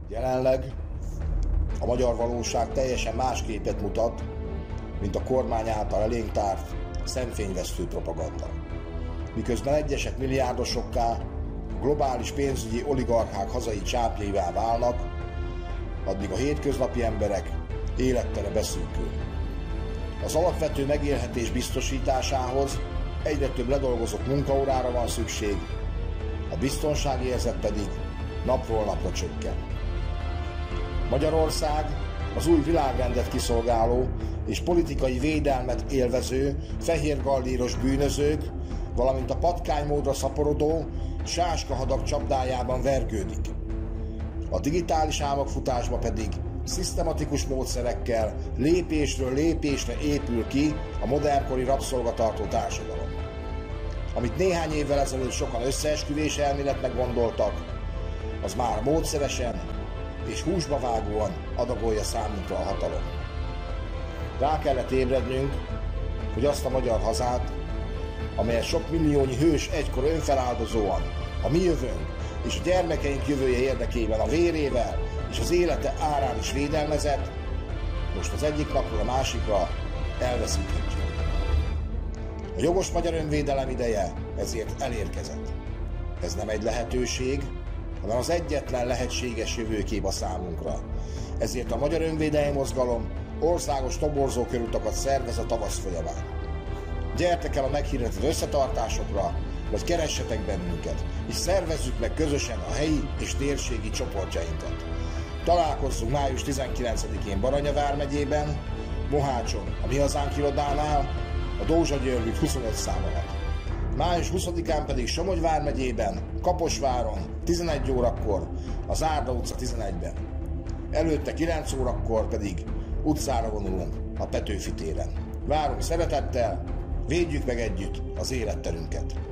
Jelenleg a magyar valóság teljesen más képet mutat, mint a kormány által elénk tárt szemfényvesztő propaganda. Miközben egyesek milliárdosokká, a globális pénzügyi oligarchák hazai csápjaivá válnak, addig a hétköznapi emberek élettere beszűkül. Az alapvető megélhetés biztosításához egyre több ledolgozott munkaórára van szükség, a biztonsági érzet pedig napról napra csökken. Magyarország az új világrendet kiszolgáló és politikai védelmet élvező fehérgallíros bűnözők, valamint a patkánymódra szaporodó sáskahadak csapdájában vergődik. A digitális álmokfutásba pedig szisztematikus módszerekkel lépésről lépésre épül ki a modernkori rabszolgatartó társadalom. Amit néhány évvel ezelőtt sokan összeesküvés elméletnek gondoltak, az már módszeresen és húsba vágóan adagolja számunkra a hatalom. Rá kellett ébrednünk, hogy azt a magyar hazát, amelyet sok milliónyi hős egykor önfeláldozóan a mi jövőnk és a gyermekeink jövője érdekében a vérével és az élete árán is védelmezett, most az egyik napról a másikra elveszíthetjük. A jogos magyar önvédelem ideje ezért elérkezett. Ez nem egy lehetőség, hanem az egyetlen lehetséges jövőkép a számunkra. Ezért a Magyar Önvédelmi Mozgalom országos toborzó körutakat szervez a tavasz folyamán. Gyertek el a meghirdetett összetartásokra, vagy keressetek bennünket, és szervezzük meg közösen a helyi és térségi csoportjainkat. Találkozzunk május 19-én Baranya vármegyében, Mohácson a Mi Hazánk irodánál, a Dózsa György 25 szám alatt. Május 20-án pedig Somogy vármegyében, Kaposváron 11 órakor, a Zárda utca 11-ben. Előtte 9 órakor pedig utcára vonulunk a Petőfi téren. Várunk szeretettel, védjük meg együtt az életterünket!